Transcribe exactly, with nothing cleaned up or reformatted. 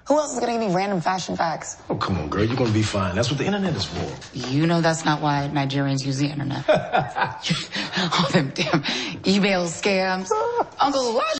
Who else is gonna give me random fashion facts? Oh, come on, girl. You're gonna be fine. That's what the internet is for. You know that's not why Nigerians use the internet. All them damn email scams. Uncle, why